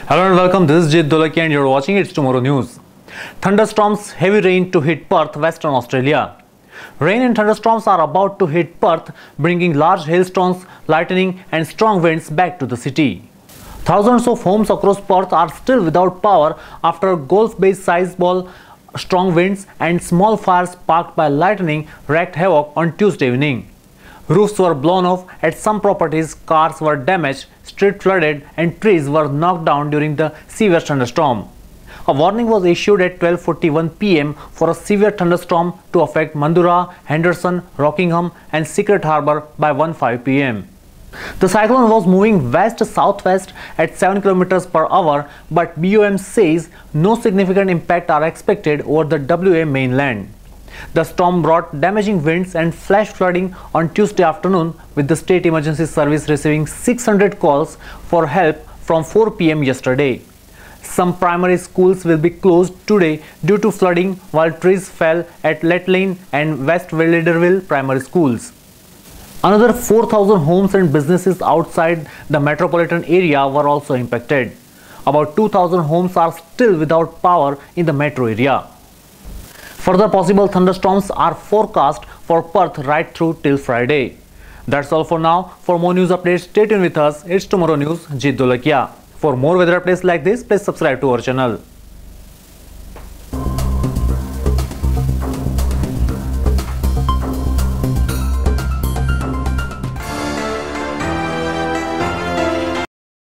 Hello and welcome, this is Jit Dolaki and you're watching It's Tomorrow News. Thunderstorms, heavy rain to hit Perth, Western Australia. Rain and thunderstorms are about to hit Perth, bringing large hailstones, lightning and strong winds back to the city. Thousands of homes across Perth are still without power after a golf-based size ball, strong winds and small fires sparked by lightning wreaked havoc on Tuesday evening. Roofs were blown off at some properties, cars were damaged, streets flooded and trees were knocked down during the severe thunderstorm. A warning was issued at 12:41 p.m. for a severe thunderstorm to affect Mandurah, Henderson, Rockingham and Secret Harbour by 1:05 p.m. The cyclone was moving west-southwest at 7 km per hour, but BOM says no significant impact are expected over the WA mainland. The storm brought damaging winds and flash flooding on Tuesday afternoon, with the State Emergency Service receiving 600 calls for help from 4 p.m. yesterday. Some primary schools will be closed today due to flooding, while trees fell at Letlane and West Wilderville primary schools. Another 4,000 homes and businesses outside the metropolitan area were also impacted. About 2,000 homes are still without power in the metro area. Further possible thunderstorms are forecast for Perth right through till Friday. That's all for now. For more news updates, stay tuned with us. It's Tomorrow News, Jit Dolakia. For more weather updates like this, please subscribe to our channel.